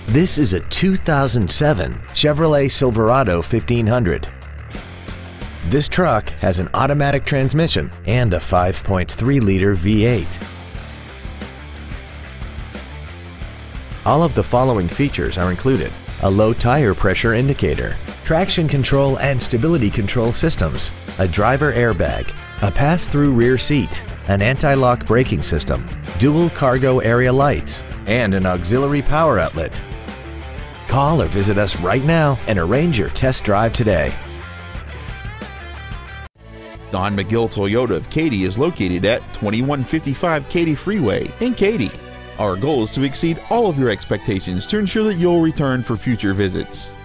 This is a 2007 Chevrolet Silverado 1500. This truck has an automatic transmission and a 5.3-liter V8. All of the following features are included: a low tire pressure indicator, traction control and stability control systems, a driver airbag, a pass-through rear seat, an anti-lock braking system, dual cargo area lights, and an auxiliary power outlet. Call or visit us right now and arrange your test drive today. Don McGill Toyota of Katy is located at 2155 Katy Freeway in Katy. Our goal is to exceed all of your expectations to ensure that you'll return for future visits.